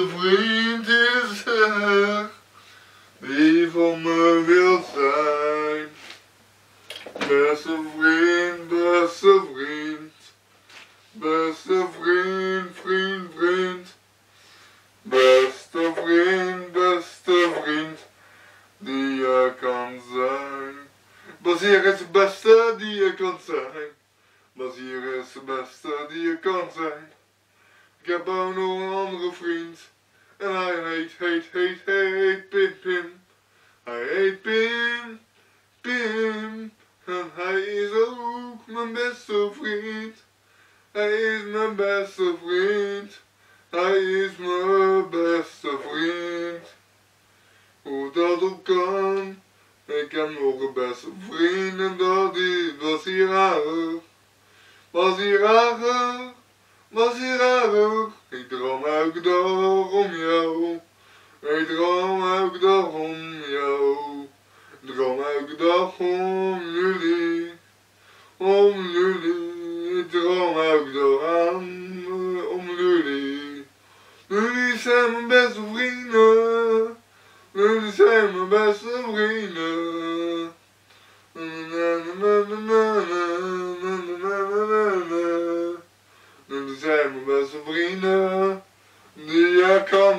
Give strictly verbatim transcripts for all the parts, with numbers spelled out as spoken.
beste vriend is er, die voor me wil zijn. Beste vriend, beste vriend, beste vriend, vriend, vriend. Beste vriend, beste vriend, die je kan zijn. Basier is de beste die je kan zijn. Basier is de beste die je kan zijn. Ik heb ook nog een andere vriend. En hij heet, heet, heet, heet Pim Pim. Hij heet Pim, Pim. En hij is ook mijn beste vriend. Hij is mijn beste vriend. Hij is mijn beste vriend. Hoe dat ook kan. Ik heb nog een beste vriend en dat is Basier Harig. Basier Harig, Basier Harig. Ik droom elke dag om jou. Ik droom elke dag om jou. Ik droom elke dag om jullie. Om jullie. Ik droom elke dag aan om jullie. Jullie zijn mijn beste vrienden. Jullie zijn mijn beste vrienden. Jullie zijn mijn beste vrienden. Die je kan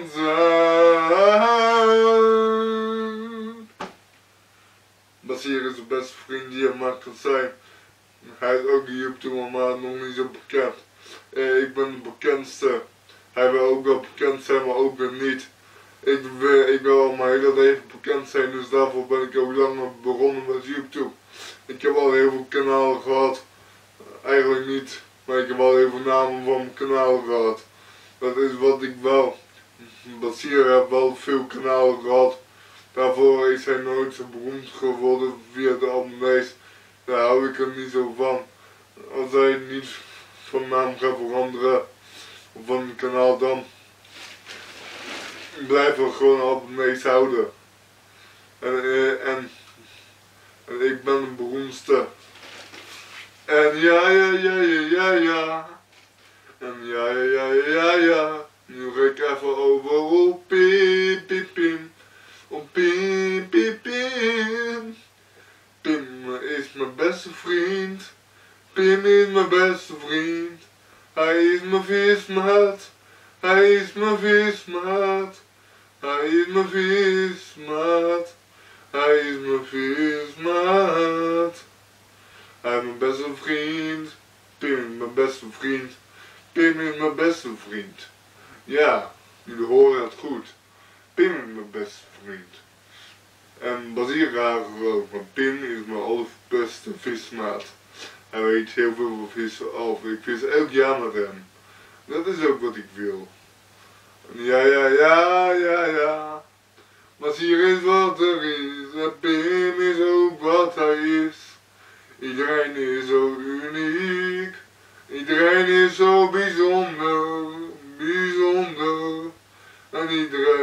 zijn. Basier is de beste vriend die je maar kan zijn. Hij is ook de YouTuber, maar nog niet zo bekend. Eh, ik ben de bekendste. Hij wil ook wel bekend zijn, maar ook weer niet. Ik wil, ik wil al mijn hele leven bekend zijn, dus daarvoor ben ik ook langer begonnen met YouTube. Ik heb al heel veel kanalen gehad. Eigenlijk niet, maar ik heb al heel veel namen van mijn kanaal gehad. Dat is wat ik wel. Basier heeft wel veel kanalen gehad. Daarvoor is hij nooit zo beroemd geworden via de abonnees. Daar hou ik er niet zo van. Als hij niet van naam gaat veranderen van het kanaal, dan blijven we gewoon abonnees houden. En, en, en ik ben de beroemdste. En ja, ja, ja, ja, ja, ja. En ja, ja, ja, ja, ja, ja. Nu ga ik even over op Pim, Pim, Pim. Op Pim, Pim, Pim. Pim is mijn beste vriend. Pim is mijn beste vriend. Hij is mijn vismaat. Hij is mijn vismaat. Hij is mijn vismaat. Hij is mijn vismaat. Hij is mijn beste vriend. Pim is mijn beste vriend. Pim is mijn beste vriend. Ja, jullie horen het goed. Pim is mijn beste vriend. En Basier Harig ook, maar Pim is mijn allerbeste vismaat. Hij weet heel veel van vissen af. Ik vis elk jaar met hem. Dat is ook wat ik wil. Ja, ja, ja, ja, ja. Basier is wat er is. En Pim is ook wat hij is. Iedereen is zo uniek. Iedereen is zo bijzonder. Bijzonder. En iedereen